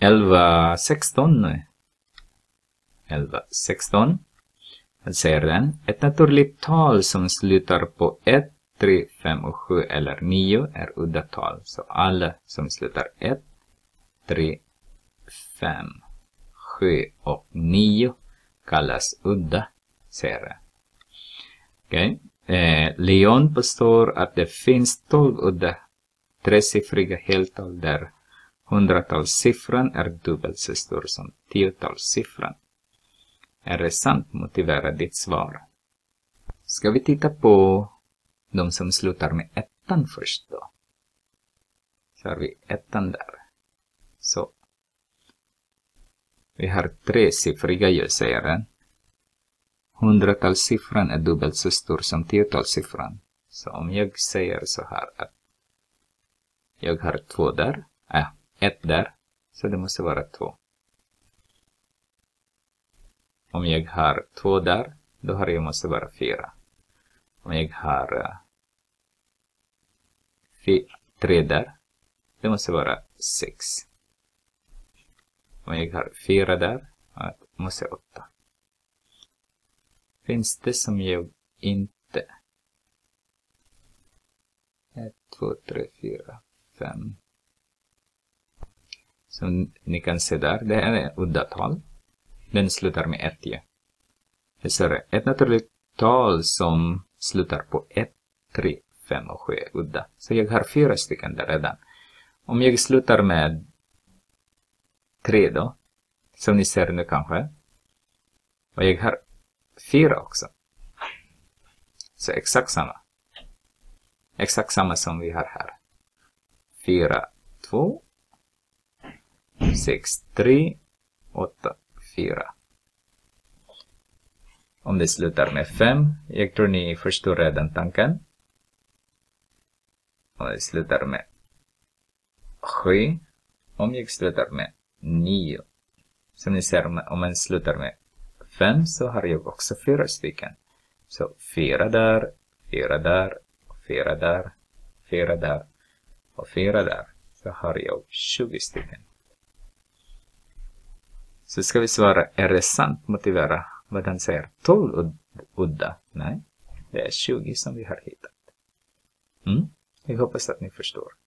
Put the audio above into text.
11, 16 nu. 11, 16. Vad säger den? Ett naturligt tal som slutar på 1, 3, 5 och 7 eller 9 är udda tal. Så alla som slutar 1, 3, 5, 7 och 9 kallas udda, säger den. Okej. Leon påstår att det finns 12 udda tresiffriga heltal där 100-talssiffran är dubbelt så stor som 10-talssiffran. Är det sant? Motivera ditt svar. Ska vi titta på de som slutar med ettan först då? Så har vi ettan där. Så. Vi har tresiffriga ju, säger den. 100-talssiffran är dubbelt så stor som 10-talssiffran. Så om jag säger så här att jag har 2 där. 1 där. Så det måste vara 2. Om jag har 2 där, då har jag måste vara 4. Om jag har 3 där, det måste vara 6. Om jag har 4 där, det måste 8. Finns det som jag inte? 1, 2, 3, 4, 5. Som ni kan se där, det är en udda tal. Den slutar med 1 ju. Det är ett naturligt tal som slutar på 1, 3, 5 och 7 är udda. Så jag har 4 stycken där redan. Om jag slutar med 3 då, som ni ser nu kanske. Och jag har 4 också. Så exakt samma. Exakt samma som vi har här. 4, 2, 6, 3, 8, 4. Om det slutar med 5, jag tror ni förstår redan tanken. Om det slutar med 7, om jag slutar med 9. Som ni ser, om man slutar med 5 så har jag också 4 stycken. Så 4 där, 4 där, 4 där, 4 där och 4 där. Så har jag 20 stycken. Så ska vi svara, är det sant? Motivera vad han säger. 12 udda. Nej, det är 20 som vi har hittat. Jag hoppas att ni förstår.